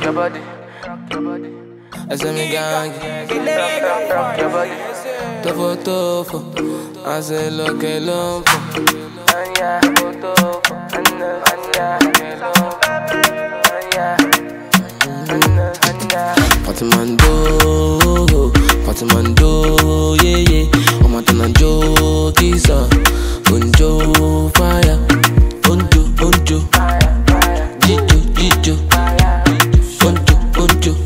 your body. I say me gang, rock your body. Tofo tofo, I say look alone. Anya tofo, anya Fatimando, yeah yeah. I'm at an Joe, Kisa, Unjo, fire, Unjo, Jijo, Unjo,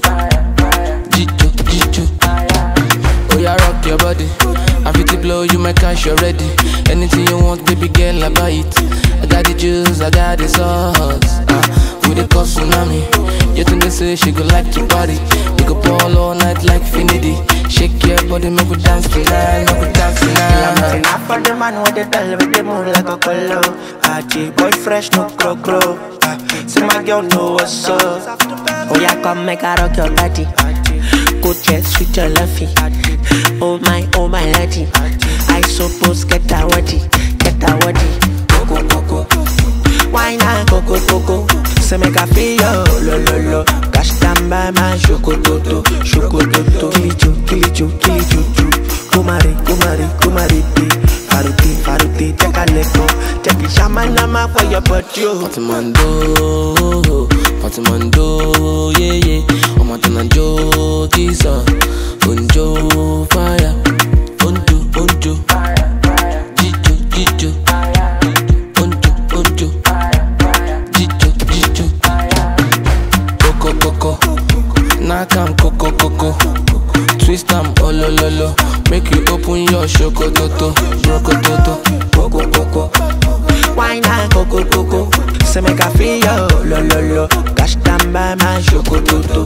Jijo. Oh yeah, rock your body. I fit to blow you my cash already. Anything you want, baby girl, I buy it. I got the juice, I got the sauce. We the cause tsunami. You think they say she go like to party. We go ball all night like Finity. Shake your body, make we dance tonight, make we dance tonight. I'm enough for the man with the tell with the move like a colo. Boy fresh, no crow. See my girl know what's up. Oh yeah, come make her rock your body. Go chest, sweet your lovey. Oh my lady. I suppose get her body. Coco. Why not coco? Say make her feel yo, lo. Cash down by my chocototo. Kilicho. Kumari, Faruti, take a leko. Take a shamanama for your body. Fatimando, yeah. I'm at an Joe, Kisa, Unjo, fire, Unjo, Jijo, Unjo, Jijo. Coco, Nakam Coco, twist am olololo, make you open your shokototo, brokototo, Coco. Why not coco? Say make her feel yo, lo. Cash down by my chocototo.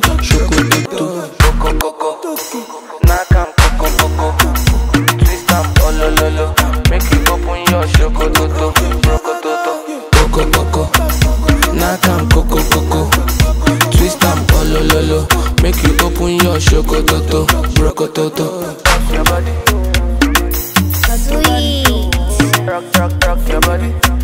Coco, Nakam Coco, twist am olololo, make you open your shokototo, brokototo, Coco, Nakam Coco, twist am olololo, make you open your shokototo, brokototo. Rock your body. Sweet. Rock your body.